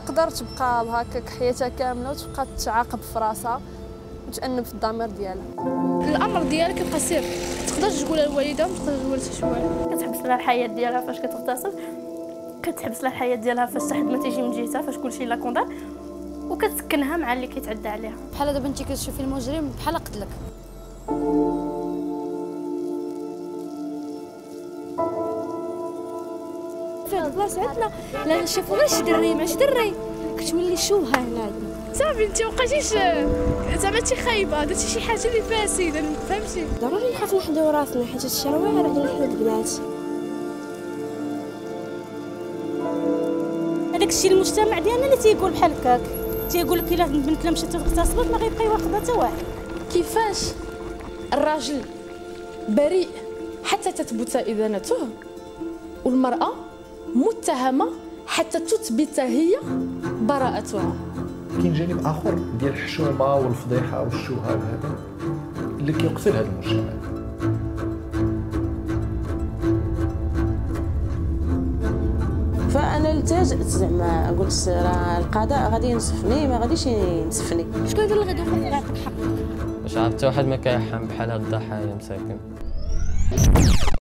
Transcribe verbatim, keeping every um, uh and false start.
تقدر تبقى بهكاك حياتها كامله وتبقى تعاقب في راسها وتأنب في الضمير ديالها. الامر ديالها كيبقى سر، ما تقدرش تقولها لوالدها وما تقدرش تقول حتى شي واحد. كتحبس لها الحياه ديالها فاش كتغتصب، كتحبس لها الحياه ديالها فاش حتى حد ما تيجي من جهتها فاش كلشي لا كوندار، وكتسكنها مع اللي كيتعدى عليها. بحال دابا انت كتشوفي المجرم بحال قتلك. في هاد البلاصه عندنا لا نشوفوا غير شي دري مع شي دري كتولي شوهه هنا صافي. انت مابقيتيش زعما انت خايبه، درتي شي حاجه اللي فاسده، فهمتي؟ ضروري نخاف نحدو راسنا حيت الشروع راه عندنا حنا البنات. هذاك الشيء المجتمع ديالنا اللي تيقول بحال هكاك، تيقول لك الا البنت لا مشات تغتصبت ما غيبقى يواخدها حتى واحد. كيفاش الراجل بريء حتى تثبت إدانته والمرأة متهمة حتى تثبت هي براءتها؟ كاين جانب اخر ديال الحشومه والفضيحه والشوهه وهذا اللي كيقتل هذا المجتمع. فانا التجأت زعما قلت راه القضاء غادي ينصفني، ما غاديش ينصفني. شكون اللي غادي يعطيك الحق؟ واش عرفت واحد ما كيرحم بحال هاد الضحايا مساكن.